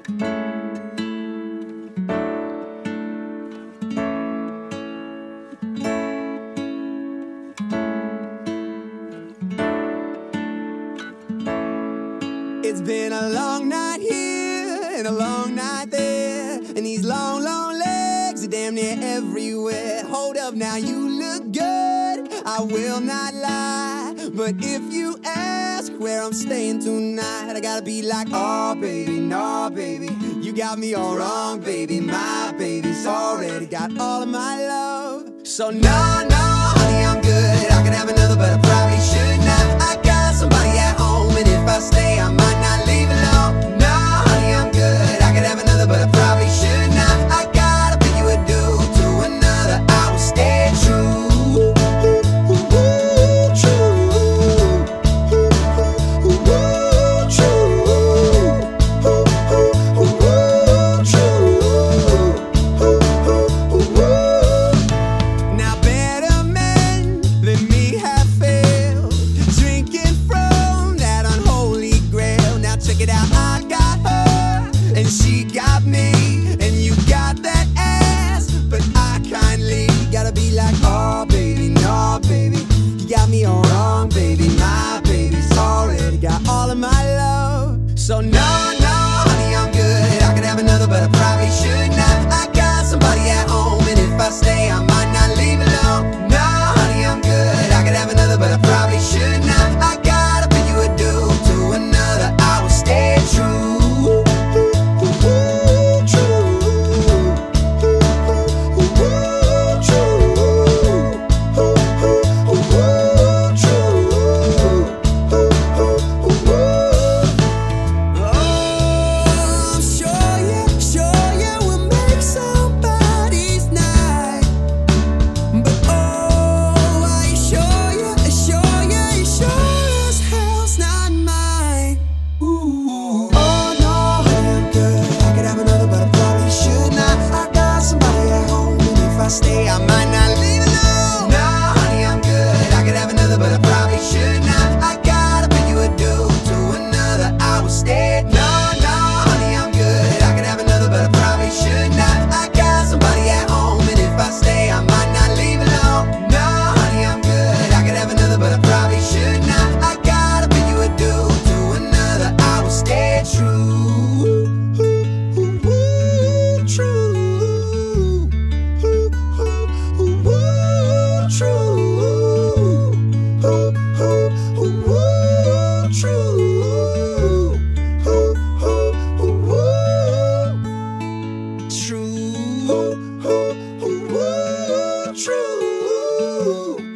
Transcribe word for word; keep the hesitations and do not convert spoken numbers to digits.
It's been a long night here and a long night there, and these long, long legs are damn near everywhere. Hold up now, you look good, I will not lie, but if you ask where I'm staying tonight, I gotta be like, oh baby, no baby, you got me all wrong baby. My baby's already got all of my love. So no, no, honey, I'm good, I could have another but I probably should not. I got somebody at home, and if I stay I might not leave alone. No, honey, I'm good, I could have another but I probably should not. I gotta pick you a dude to another, I will stay true. So no, no, honey, I'm good, I could have another but I probably should not. I got somebody at home, and if I stay I might not leave alone. No, honey, I'm good, I could have another but I probably should not. I gotta pick you a dude to another, I will stay true. Stay, I might not leave alone. No, honey, I'm good, I could have another but I probably should not. I gotta pick you a dude to another, I will stay. No, no, honey, I'm good, I could have another but I probably should not. I got somebody at home, and if I stay I might not leave alone. No, honey, I'm good, I could have another but I probably should not. I gotta pick you a dude to another, I will stay true. True.